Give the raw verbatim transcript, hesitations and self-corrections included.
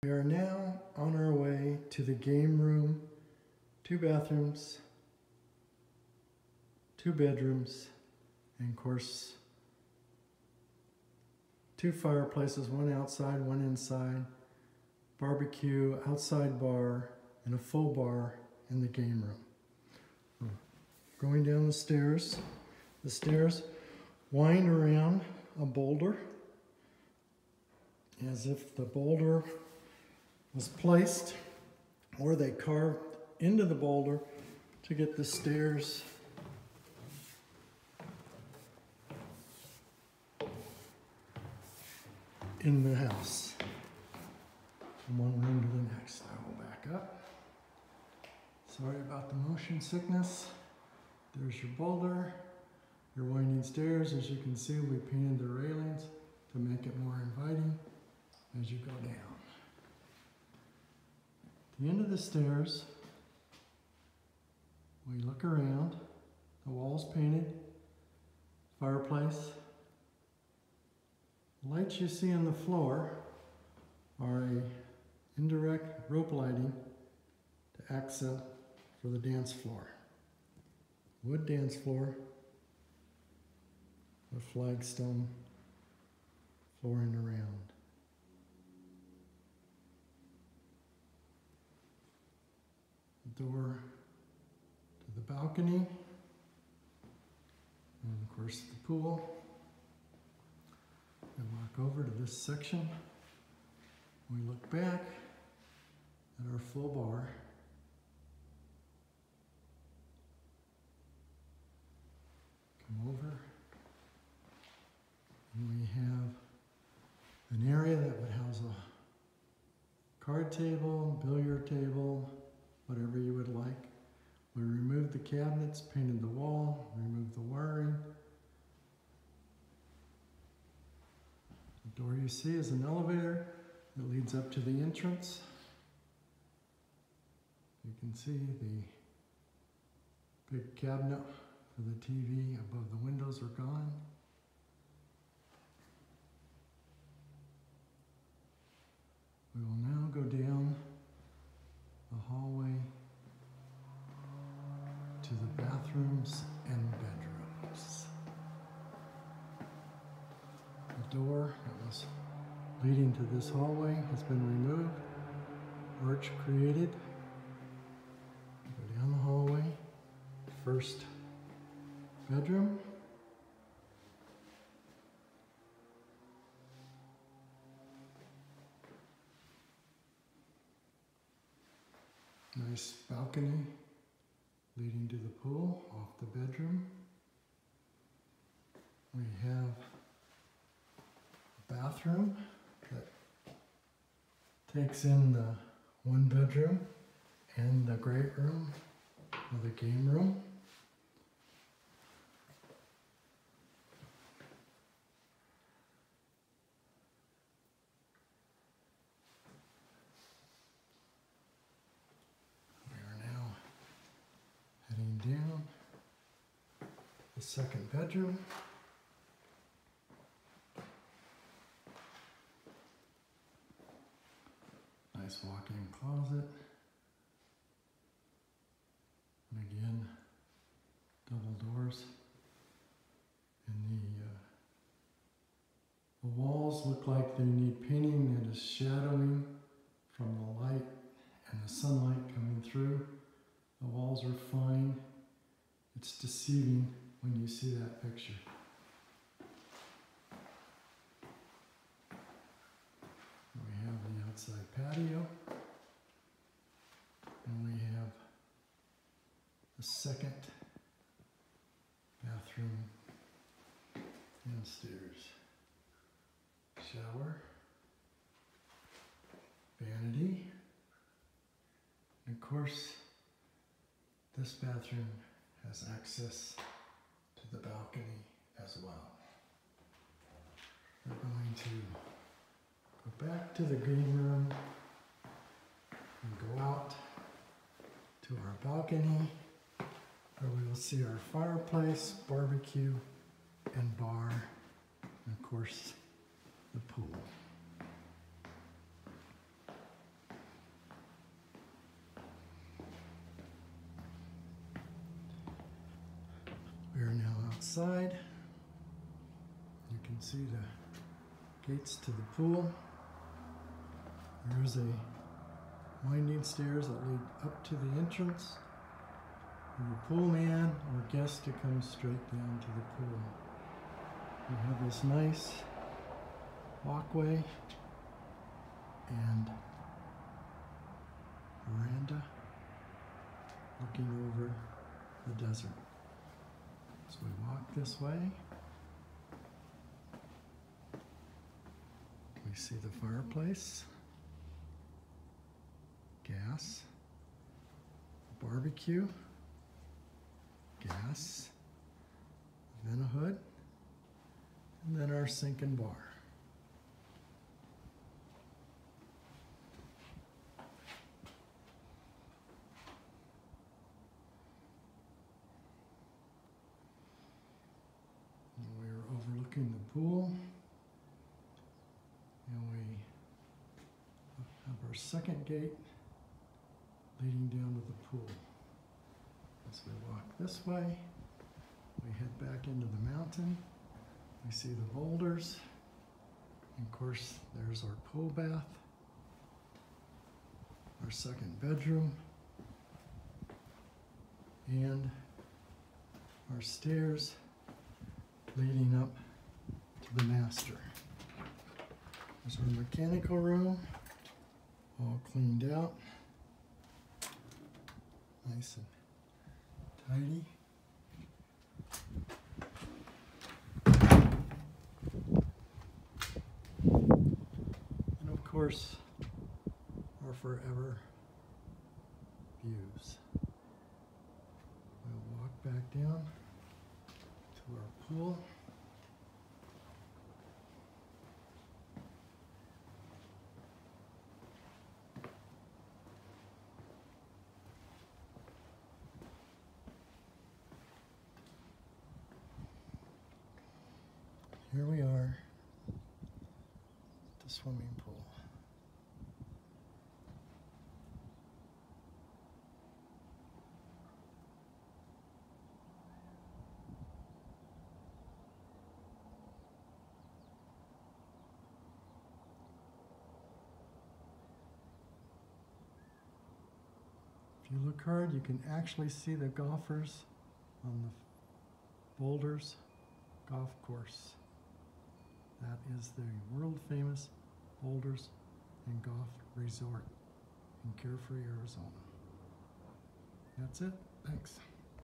We are now on our way to the game room, two bathrooms, two bedrooms, and of course, two fireplaces, one outside, one inside, barbecue, outside bar, and a full bar in the game room. Going down the stairs, the stairs wind around a boulder as if the boulder was placed or they carved into the boulder to get the stairs in the house. From one room to the next. I will back up. Sorry about the motion sickness. There's your boulder, your winding stairs. As you can see, we painted the railings to make it more inviting as you go down. At the end of the stairs, we look around. The walls painted, fireplace. The lights you see on the floor are a indirect rope lighting to accent for the dance floor. Wood dance floor with flagstone flooring around. Door to the balcony, and of course the pool. We walk over to this section. We look back at our full bar. Come over, and we have an area that would house a card table, billiard table, whatever you would like. We removed the cabinets, painted the wall, removed the wiring. The door you see is an elevator that leads up to the entrance. You can see the big cabinet for the T V above the windows are gone. We will now go down the hallway to the bathrooms and bedrooms. The door that was leading to this hallway has been removed, arch created. Go down the hallway, first bedroom. Nice balcony leading to the pool off the bedroom. We have a bathroom that takes in the one bedroom and the great room or the game room. Down the second bedroom. Nice walk-in closet. And again, double doors. And the, uh, the walls look like they need painting that is shadowing from the light and the sunlight coming through. The walls are fine. It's deceiving when you see that picture. We have the outside patio. And we have the second bathroom downstairs. Shower. Vanity. And of course, this bathroom has access to the balcony as well. We're going to go back to the green room and go out to our balcony where we will see our fireplace, barbecue, and bar, and of course the pool. inside. You can see the gates to the pool. There's a winding stairs that lead up to the entrance for the pool man or guest to come straight down to the pool. We have this nice walkway and veranda looking over the desert. So we walk this way. We see the fireplace, gas, barbecue, gas, then a hood, and then our sink and bar. And we're overlooking the pool, and we have our second gate leading down to the pool. As we walk this way, we head back into the mountain. We see the boulders. And of course, there's our pool bath, our second bedroom, and our stairs leading up to the master. There's our mechanical room, all cleaned out, nice and tidy. And of course, our forever views. We'll walk back down to our pool. Here we are at the swimming pool. If you look hard, you can actually see the golfers on the Boulders golf course. That is the world-famous Boulders and Golf Resort in Carefree, Arizona. That's it. Thanks.